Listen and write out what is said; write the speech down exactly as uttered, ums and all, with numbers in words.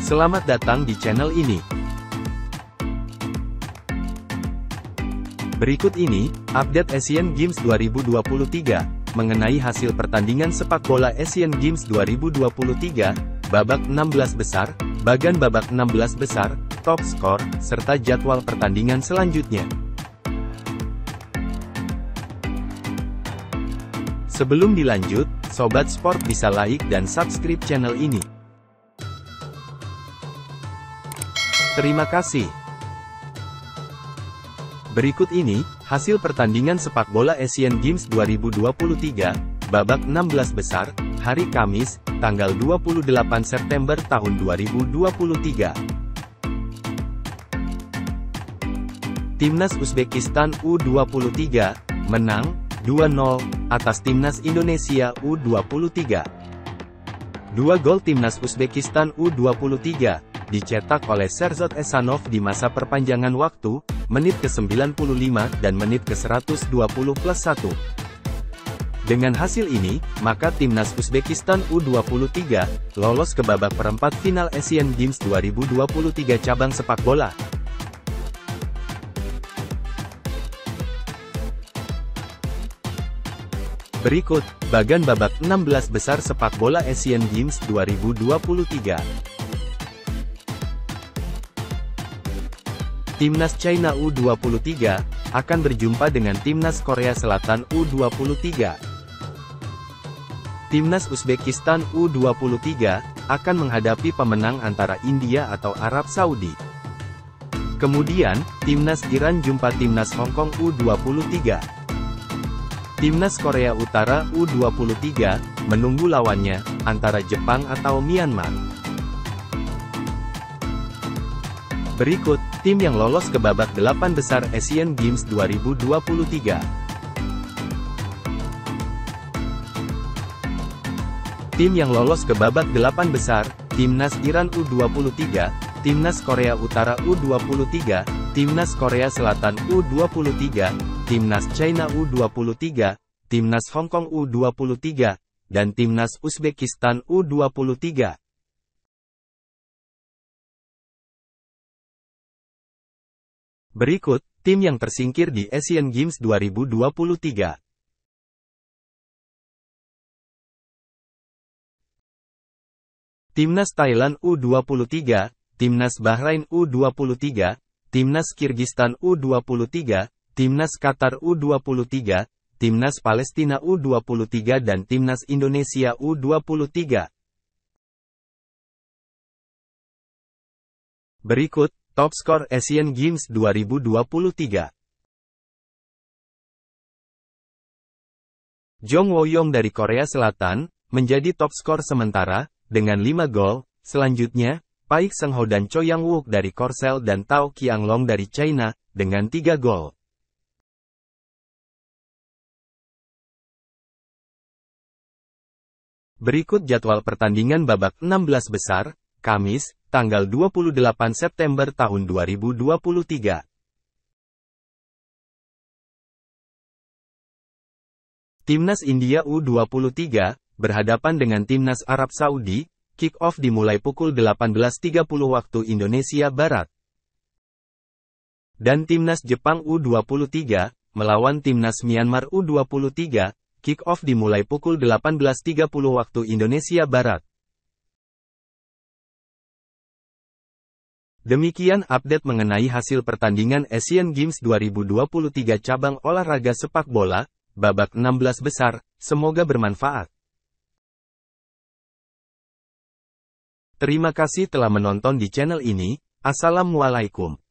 Selamat datang di channel ini. Berikut ini, update Asian Games dua ribu dua puluh tiga, mengenai hasil pertandingan sepak bola Asian Games dua ribu dua puluh tiga, babak enam belas besar, bagan babak enam belas besar, top skor, serta jadwal pertandingan selanjutnya. Sebelum dilanjut, Sobat Sport bisa like dan subscribe channel ini. Terima kasih. Berikut ini, hasil pertandingan sepak bola Asian Games dua ribu dua puluh tiga, babak enam belas besar, hari Kamis, tanggal dua puluh delapan September tahun dua ribu dua puluh tiga. Timnas Uzbekistan U dua puluh tiga, menang, dua nol, atas Timnas Indonesia U dua puluh tiga. Dua gol Timnas Uzbekistan U dua puluh tiga, dicetak oleh Sherzod Esanov di masa perpanjangan waktu, menit ke sembilan puluh lima dan menit ke seratus dua puluh plus satu. Dengan hasil ini, maka Timnas Uzbekistan U dua puluh tiga, lolos ke babak perempat final Asian Games dua ribu dua puluh tiga cabang sepak bola. Berikut, bagan babak enam belas besar sepak bola Asian Games dua ribu dua puluh tiga. Timnas China U dua puluh tiga, akan berjumpa dengan Timnas Korea Selatan U dua puluh tiga. Timnas Uzbekistan U dua puluh tiga, akan menghadapi pemenang antara India atau Arab Saudi. Kemudian, Timnas Iran jumpa Timnas Hong Kong U dua puluh tiga. Timnas Korea Utara U dua puluh tiga, menunggu lawannya, antara Jepang atau Myanmar. Berikut, tim yang lolos ke babak delapan besar Asian Games dua ribu dua puluh tiga. Tim yang lolos ke babak delapan besar, Timnas Iran U dua puluh tiga, Timnas Korea Utara U dua puluh tiga, Timnas Korea Selatan U dua puluh tiga, Timnas China U dua puluh tiga, Timnas Hong Kong U dua puluh tiga, dan Timnas Uzbekistan U dua puluh tiga. Berikut, tim yang tersingkir di Asian Games dua ribu dua puluh tiga. Timnas Thailand U dua puluh tiga, Timnas Bahrain U dua puluh tiga, Timnas Kirgistan U dua puluh tiga, Timnas Qatar U dua puluh tiga, Timnas Palestina U dua puluh tiga dan Timnas Indonesia U dua puluh tiga. Berikut, top skor Asian Games dua ribu dua puluh tiga. Jong Wo-yong dari Korea Selatan, menjadi top skor sementara, dengan lima gol. Selanjutnya, Paik Seng-ho dan Cho Yang-wook dari Korsel dan Tao Qianglong dari China, dengan tiga gol. Berikut jadwal pertandingan babak enam belas besar, Kamis, tanggal dua puluh delapan September tahun dua ribu dua puluh tiga. Timnas India U dua puluh tiga, berhadapan dengan Timnas Arab Saudi, kick-off dimulai pukul delapan belas tiga puluh waktu Indonesia Barat. Dan Timnas Jepang U dua puluh tiga, melawan Timnas Myanmar U dua puluh tiga, kick-off dimulai pukul delapan belas tiga puluh waktu Indonesia Barat. Demikian update mengenai hasil pertandingan Asian Games dua ribu dua puluh tiga cabang olahraga sepak bola, babak enam belas besar, semoga bermanfaat. Terima kasih telah menonton di channel ini, Assalamualaikum.